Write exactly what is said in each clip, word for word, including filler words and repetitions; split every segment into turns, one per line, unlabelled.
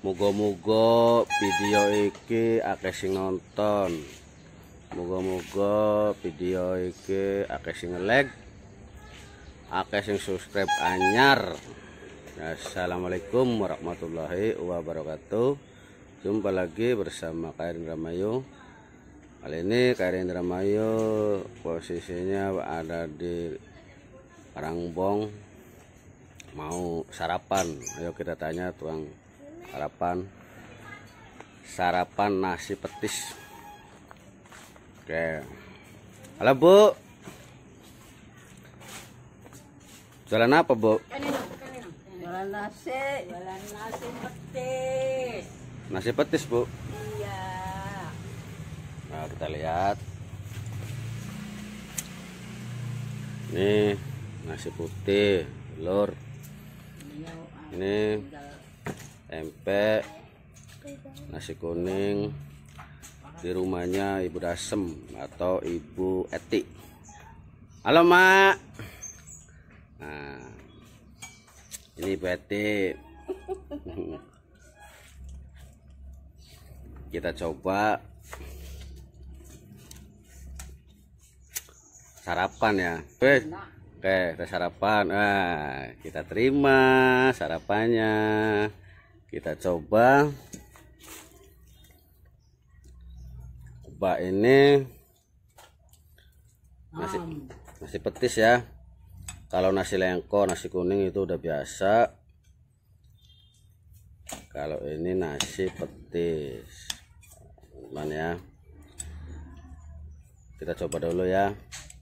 Muga-muga video iki akeh sing nonton. Muga-muga video iki akeh sing like, akeh sing subscribe anyar. Assalamualaikum warahmatullahi wabarakatuh. Jumpa lagi bersama K R Indramayu. Kali ini K R Indramayu posisinya ada di Karangbong, mau sarapan. Ayo kita tanya tukang sarapan. Sarapan nasi petis. Oke. Halo Bu. Jualan apa Bu?
Jualan nasi. Jualan nasi petis.
Nasi petis Bu.
Iya.
Nah kita lihat. Ini nasi putih, telur. Ini tempe, nasi kuning di rumahnya Ibu Dasem atau Ibu Eti. Halo Mak. Nah, ini Ibu Eti. Kita coba sarapan ya. Oke, kita sarapan. Nah, kita terima sarapannya. Kita coba. Coba ini nasi, nasi petis ya. Kalau nasi lengko, nasi kuning itu udah biasa. Kalau ini nasi petis, teman ya. Kita coba dulu ya.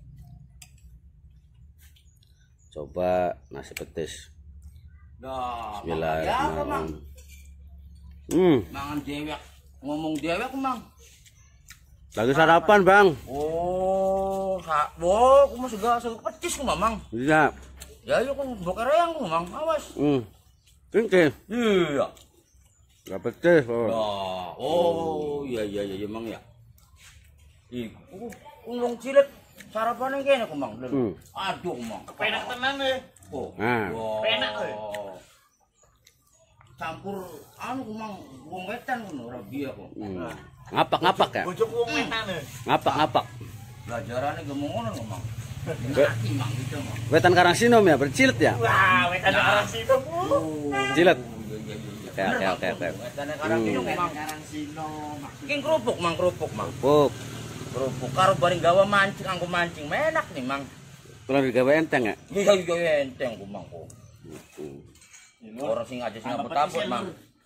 Coba nasi petis. Bismillahirrahmanirrahim. Hmm.
Mangan dewek, ngomong dewek Mang.
Lagi sarapan Bang.
Oh, sak, wo, aku masih gak suka petis ku Mang.
Bisa.
Ya iya aku bokar yang ku Mang, awas.
Hmm. Kengke.
Iya.
Gak petis. Oh.
Nah, oh, iya iya iya Mang ya. Iku ulung cilik sarapan yang kene ku Mang.
Hmm.
Aduh Mang.
Penak tenan e.
Oh.
Nah.
Penak e.
Campur anu ku Mang, wong wetan ngono ora biya kok.
Hmm. Ngapak-ngapak ya?
Bojok wong wetan e.
Ngapak-ngapak.
Belajarane gemung ngono kok Mang.
Be-
Ngerti Mang gitu Mang.
Wetan Karangsinom ya, bercilet ya?
Wah, wetan karang sino Bu.
Cilet.
Iya iya iya.
Oke oke oke oke.
Wetane Karangsinom Mang.
Karangsino.
Iki kerupuk Mang, kerupuk Mang.
Puk.
Kerupuk karo bareng gawa mancing, anggo mancing menak nih Mang.
Kalau digawe enteng ya?
Iya iya iya enteng ku Mang kok. Orang sing aja sing abot-abot Mang.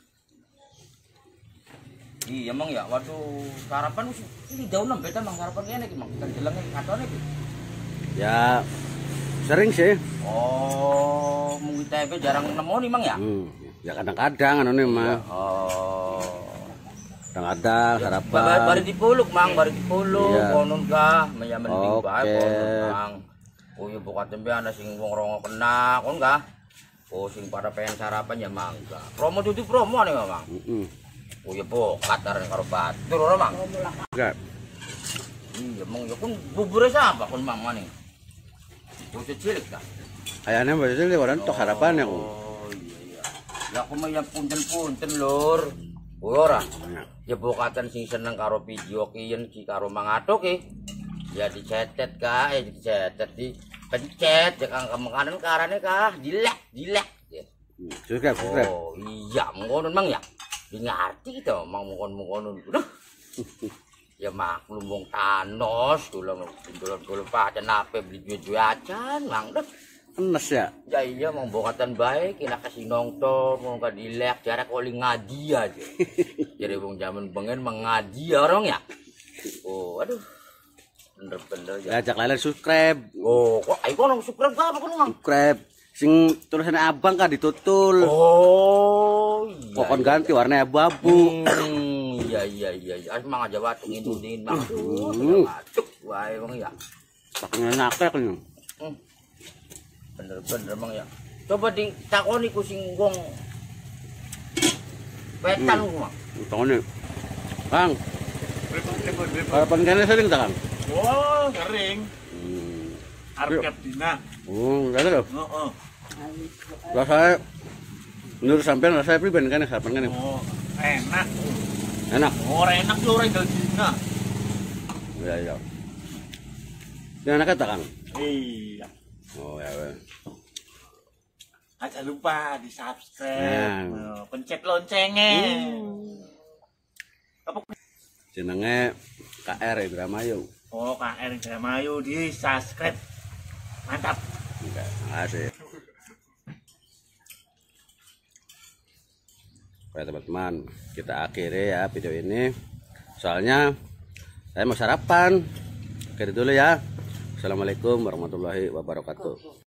Iya Mang ya, waduh sarapan wis ini daun nembetan Mang sarapan kene iki Mang. Kita jelenge katone iki.
Ya sering sih.
Oh, mung tempe jarang nemoni Mang ya?
Hmm. Ya kadang-kadang anu nih mah.
Oh.
Kadang-kadang sarapan.
Bari dipuluk Mang, bari dipuluk
Iya.
konon kah, meya mending bae
Oke.
konon Mang. Oh ya buka tempe ana sing wong rongo kena kon kah? Oh sing pada pengen sarapan ya mangga. Promo dudu promo nih Mang.
Heeh.
Oh ya bokat areng karo batur ora Mang.
Enggak.
Iya Mang ya kun bubure sapa kun Mang maning. Bocah cilik ta.
Ayane mbak itu orang tok sarapan ya.
Oh iya iya. Ya aku mah yang punten-punten lur. Ora. Ya bokatan sing seneng karo video kiyen ki karo Mang Atuk ki. Ya dicetet kah, eh dicetet di pencet ya kang kemakanan karane kah, dilek, dilek.
Subscribe, subscribe.
Oh iya, ngono Mang ya. Di ngerti kita Mang mongkon-mongkon. Duh. Ya maklum wong Thanos, kula ndolon-ndolon pancen ape beli duwe-duwe acan Mang. Duh.
Enes ya.
Ya iya mau bokatan baik, kena kasih nongto, mau ka dilek, jarak oli ngadi aja. Jadi wong zaman bengen mengadi orang ya. Oh, aduh. Bener-bener ya.
Ajak lalen subscribe.
Oh, kok ayo kono subscribe ka apa kono Mang?
Subscribe. Sing tulisannya abang kan ditutul.
Oh, iya.
Kokon ganti warna abu-abu.
Hmm, iya iya iya iya. Mang aja watuk ngidundin Mang. Watuk wae Mang ya.
Paknya nakek nih.
Hmm. Bener-bener Mang ya. Coba ditakoni ku sing wong wetan ku Mang.
Takone. Kang. Harapan kene sering tak Kang?
Oh, sering.
Hmm.
Arep Dina.
Oh, enggak ada.
Heeh.
Rasanya Menurut sampean rasanya pribadi kan sampean kan
Oh, enak.
enak.
Orang enak tuh orang dagingnya.
Iya iya. Ini anaknya tak Kang?
Iya.
Oh ya weh.
Jangan lupa di
Nah.
subscribe, pencet loncengnya. Apa?
Jenenge K R Indramayu.
Oh, K R Indramayu di subscribe. Mantap.
Enggak, makasih. Oke teman-teman, kita akhiri ya video ini. Soalnya saya mau sarapan. Oke dulu ya. Assalamualaikum warahmatullahi wabarakatuh.